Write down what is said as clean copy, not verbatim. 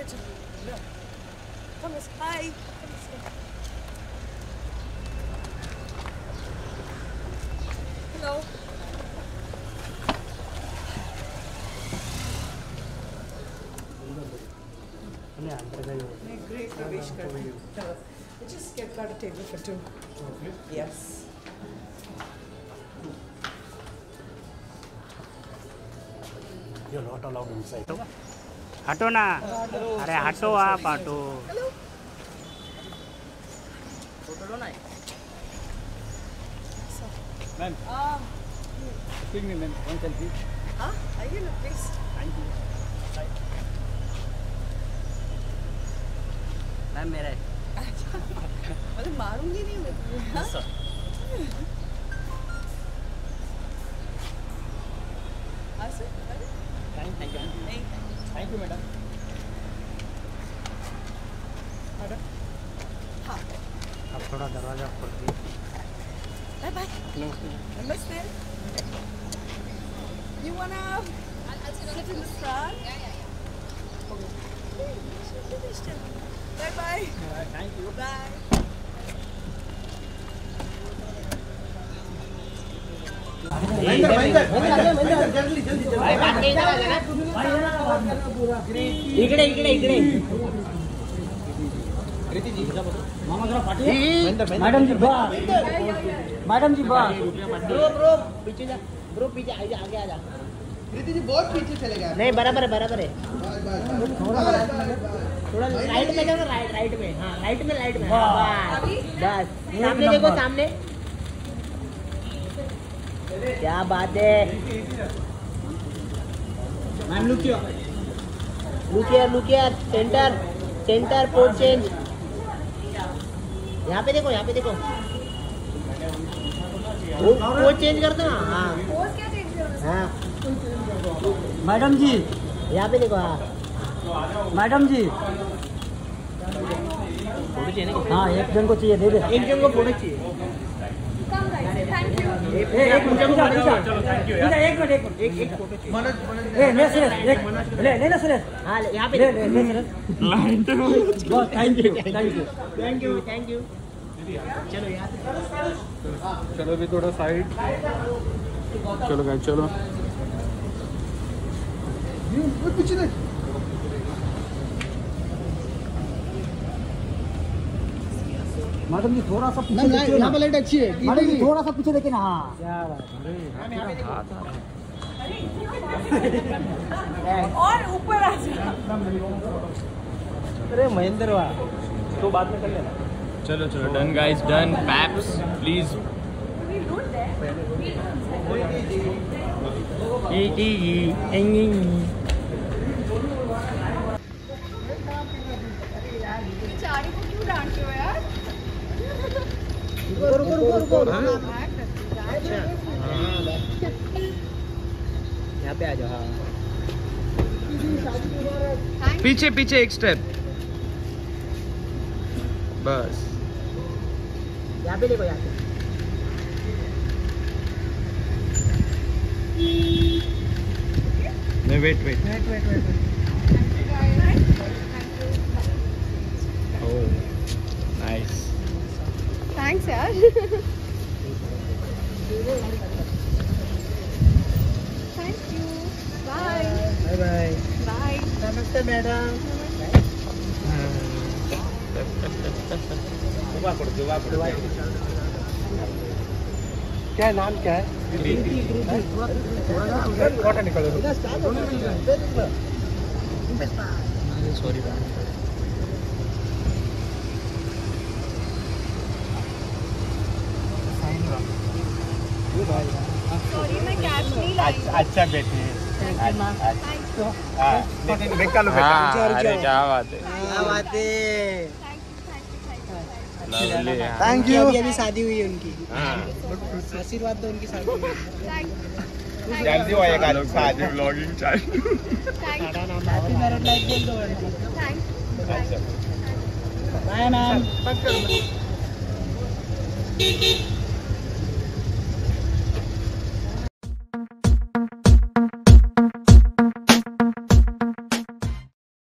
Rachel. No. Thomas, hi. Thomas, come. Hello. Great Pravesh Karna. I just got a table for two. Okay. Yes. You're not allowed inside. हटो ना, अरे हटो आप हटो। Ma'am, excuse me, ma'am, one selfie. Huh? Are you please? Thank you. Ma'am मेरा है। मतलब मारूंगी नहीं मैं तुम्हें, हाँ? हाँ सर, अरे? Thank you. नहीं, Thank you, मैडम. मैडम, हाँ, अब थोड़ा दरवाजा खोल दिए। बाय बाय, नमस्ते. You wanna sit in the front? Bye bye. Thank you. Bye. इकडे इकडे इकडे मैडम जी बस मैडम जी बस ब्रो पीछे जा ब्रो पीछे आगे आ जा प्रीति जी बहुत पीछे चले गए. नहीं बराबर है थोड़ा राइट में जाओ राइट में हाँ राइट में बस सामने देखो सामने क्या बात है ma'am look look here centre pose change यहाँ पे देखो वो चेंज कर दो ना हाँ मैडम जी यहाँ पे देखो हाँ मैडम जी फोटो चाहिए हाँ एक जन को चाहिए दे दे एक जन को फोटो चाहिए एक मिनट हाँ यहाँ पे थैंक यू चलो यहाँ चलो भी थोड़ा साइड. चलो गाइस चलो. पीछे देख. मैडम जी थोड़ा सा पीछे देखिए यहाँ पे लाइट अच्छी है. मैडम जी थोड़ा सा पीछे देखिए ना हाँ क्या बात और ऊपर आ जा. अरे महेंद्र वाह तो बाद में कर लेना. चलो done guys done. Paps please. चारी को क्यों डांट रहे हो यार? रुको यहाँ पे आ जाओ हाँ पीछे एक स्टेप बस. यहाँ पे देखो यहाँ पे नहीं वेट. Oh, nice. Thanks यार. Thank you. Bye. Bye Bye. नमस्ते मैडम. क्या नाम क्या है? फोटो निकालो. सॉरी Sorry मैं कैश नहीं लाई. अच्छा बेटी. निकालो. अरे क्या बात है. Thank you. अभी शादी हुई है उनकी. आशीर्वाद दो उनकी शादी हुई है. जल्दी होएगा शादी व्लॉगिंग चाहिए. हैप्पी मैरिड लाइफ बोल दो. Bye ma'am.